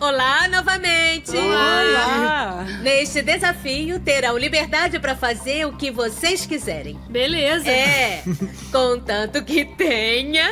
Olá novamente! Olá! Neste desafio, terão liberdade para fazer o que vocês quiserem. Beleza. Contanto que tenha...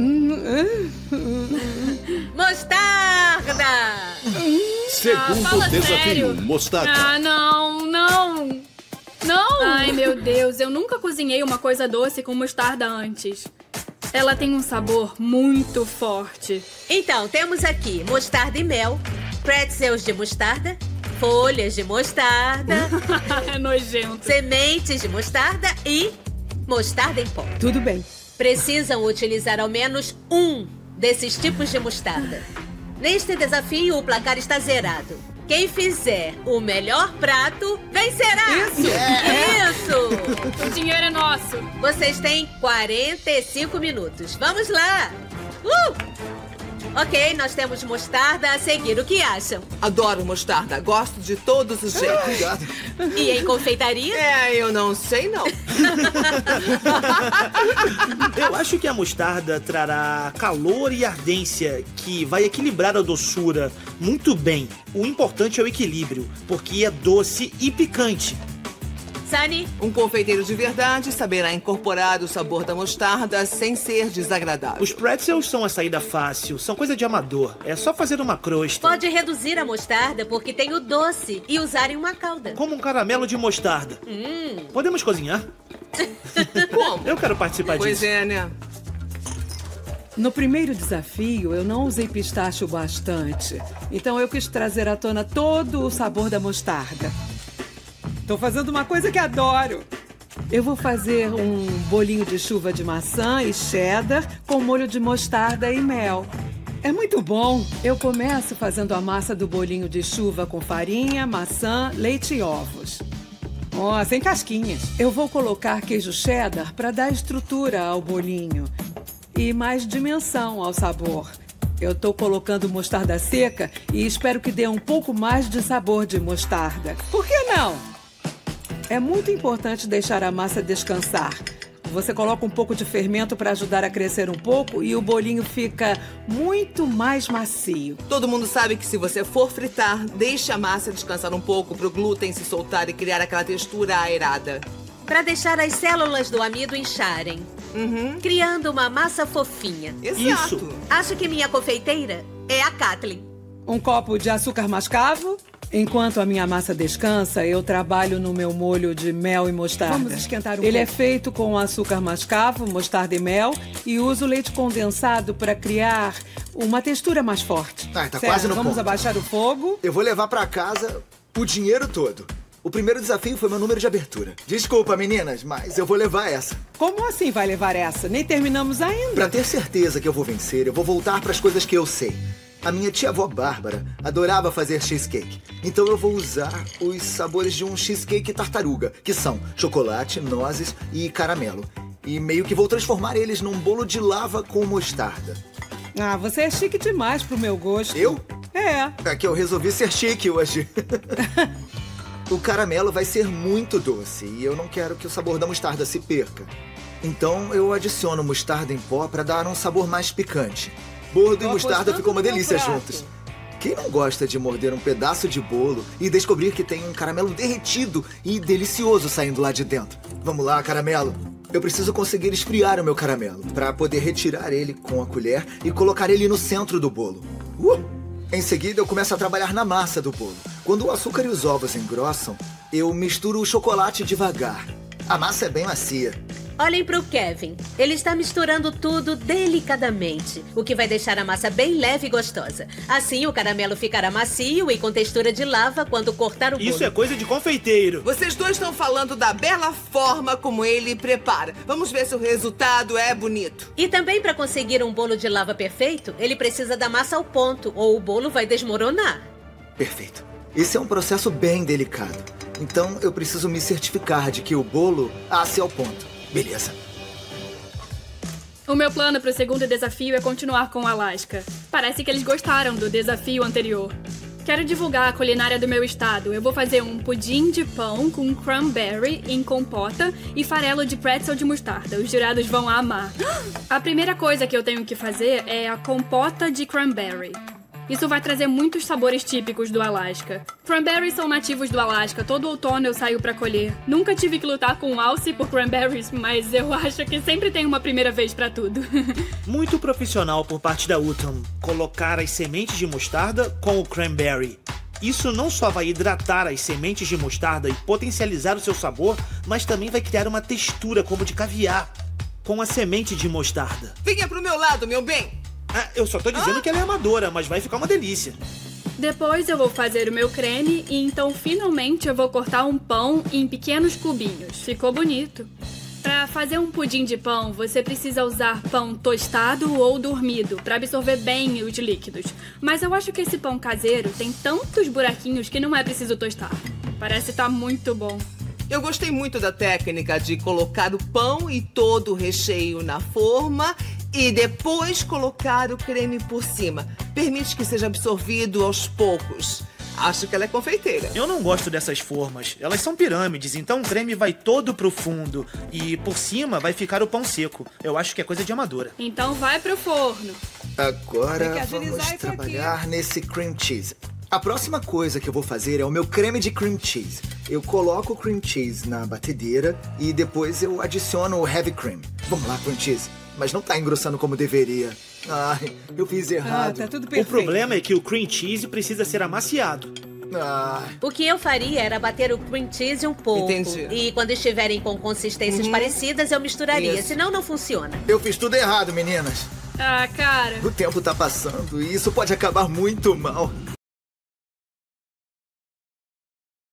mostarda! Segundo desafio, sério. mostarda. Não! Ai, meu Deus, eu nunca cozinhei uma coisa doce com mostarda antes. Ela tem um sabor muito forte. Então, temos aqui mostarda e mel, pretzels de mostarda, folhas de mostarda, É nojento. sementes de mostarda e mostarda em pó. Tudo bem. Precisam utilizar ao menos um desses tipos de mostarda. Neste desafio, o placar está zerado. Quem fizer o melhor prato, vencerá! Isso! O dinheiro é nosso. Vocês têm 45 minutos. Vamos lá! Ok, nós temos mostarda a seguir. O que acham? Adoro mostarda, gosto de todos os jeitos. Obrigado. E em confeitaria? Eu não sei não. Eu acho que a mostarda trará calor e ardência, que vai equilibrar a doçura muito bem. O importante é o equilíbrio, porque é doce e picante. Sunny? Um confeiteiro de verdade saberá incorporar o sabor da mostarda sem ser desagradável. Os pretzels são a saída fácil, são coisa de amador. É só fazer uma crosta. Pode reduzir a mostarda porque tem o doce e usar em uma calda. Como um caramelo de mostarda. Podemos cozinhar? Como? Eu quero participar Pois disso. é, né? No primeiro desafio, eu não usei pistache o bastante. Então eu quis trazer à tona todo o sabor da mostarda. Tô fazendo uma coisa que adoro. Eu vou fazer um bolinho de chuva de maçã e cheddar com molho de mostarda e mel. É muito bom. Eu começo fazendo a massa do bolinho de chuva com farinha, maçã, leite e ovos. Sem casquinhas. Eu vou colocar queijo cheddar para dar estrutura ao bolinho e mais dimensão ao sabor. Eu tô colocando mostarda seca e espero que dê um pouco mais de sabor de mostarda. Por que não? É muito importante deixar a massa descansar. Você coloca um pouco de fermento para ajudar a crescer um pouco e o bolinho fica muito mais macio. Todo mundo sabe que se você for fritar, deixe a massa descansar um pouco para o glúten se soltar e criar aquela textura aerada. Para deixar as células do amido incharem. Criando uma massa fofinha. Exato. Isso. Acho que minha confeiteira é a Kathleen. Um copo de açúcar mascavo. Enquanto a minha massa descansa, eu trabalho no meu molho de mel e mostarda. Vamos esquentar um Ele pouco. é feito com açúcar mascavo, mostarda e mel e uso leite condensado para criar uma textura mais forte. Tá quase no Vamos ponto. abaixar o fogo. Eu vou levar pra casa o dinheiro todo. O primeiro desafio foi meu número de abertura. Desculpa, meninas, mas eu vou levar essa. Como assim vai levar essa? Nem terminamos ainda. Pra ter certeza que eu vou vencer, eu vou voltar pras coisas que eu sei. A minha tia-avó Bárbara adorava fazer cheesecake. Então eu vou usar os sabores de um cheesecake tartaruga, que são chocolate, nozes e caramelo. E meio que vou transformar eles num bolo de lava com mostarda. Você é chique demais pro meu gosto. Eu? É. É que eu resolvi ser chique hoje. O caramelo vai ser muito doce e eu não quero que o sabor da mostarda se perca. Então eu adiciono mostarda em pó para dar um sabor mais picante. Bolo e mostarda apostando ficou uma no meu delícia prato. juntos. Quem não gosta de morder um pedaço de bolo e descobrir que tem um caramelo derretido e delicioso saindo lá de dentro? Vamos lá, caramelo. Eu preciso conseguir esfriar o meu caramelo para poder retirar ele com a colher e colocar ele no centro do bolo. Em seguida, eu começo a trabalhar na massa do bolo. Quando o açúcar e os ovos engrossam, eu misturo o chocolate devagar. A massa é bem macia. Olhem para o Kevin. Ele está misturando tudo delicadamente, o que vai deixar a massa bem leve e gostosa. Assim, o caramelo ficará macio e com textura de lava quando cortar o bolo. Isso é coisa de confeiteiro. Vocês dois estão falando da bela forma como ele prepara. Vamos ver se o resultado é bonito. E também, para conseguir um bolo de lava perfeito, ele precisa da massa ao ponto, ou o bolo vai desmoronar. Perfeito. Esse é um processo bem delicado. Então, eu preciso me certificar de que o bolo asse ao ponto. Beleza. O meu plano para o segundo desafio é continuar com o Alaska. Parece que eles gostaram do desafio anterior. Quero divulgar a culinária do meu estado. Eu vou fazer um pudim de pão com cranberry em compota e farelo de pretzel de mostarda. Os jurados vão amar. A primeira coisa que eu tenho que fazer é a compota de cranberry. Isso vai trazer muitos sabores típicos do Alasca. Cranberries são nativos do Alasca. Todo outono eu saio pra colher. Nunca tive que lutar com um alce por cranberries, mas eu acho que sempre tem uma primeira vez pra tudo. Muito profissional por parte da Uton colocar as sementes de mostarda com o cranberry. Isso não só vai hidratar as sementes de mostarda e potencializar o seu sabor, mas também vai criar uma textura como de caviar com a semente de mostarda. Venha pro meu lado, meu bem! Eu só tô dizendo que ela é amadora, mas vai ficar uma delícia. Depois eu vou fazer o meu creme e então finalmente eu vou cortar um pão em pequenos cubinhos. Ficou bonito. Para fazer um pudim de pão, você precisa usar pão tostado ou dormido para absorver bem os líquidos. Mas eu acho que esse pão caseiro tem tantos buraquinhos que não é preciso tostar. Parece estar muito bom. Eu gostei muito da técnica de colocar o pão e todo o recheio na forma e depois colocar o creme por cima. Permite que seja absorvido aos poucos. Acho que ela é confeiteira. Eu não gosto dessas formas. Elas são pirâmides, então o creme vai todo pro fundo e por cima vai ficar o pão seco. Eu acho que é coisa de amadora. Então vai pro forno. Agora vamos trabalhar nesse cream cheese. A próxima coisa que eu vou fazer é o meu creme de cream cheese. Eu coloco o cream cheese na batedeira e depois eu adiciono o heavy cream. Vamos lá, cream cheese. Mas não tá engrossando como deveria. Ai, eu fiz errado. Tá tudo O perfeito. problema é que o cream cheese precisa ser amaciado. O que eu faria era bater o cream cheese um pouco. Entendi. E quando estiverem com consistências parecidas, eu misturaria. Isso. Senão não funciona. Eu fiz tudo errado, meninas. Ah, cara. O tempo tá passando e isso pode acabar muito mal.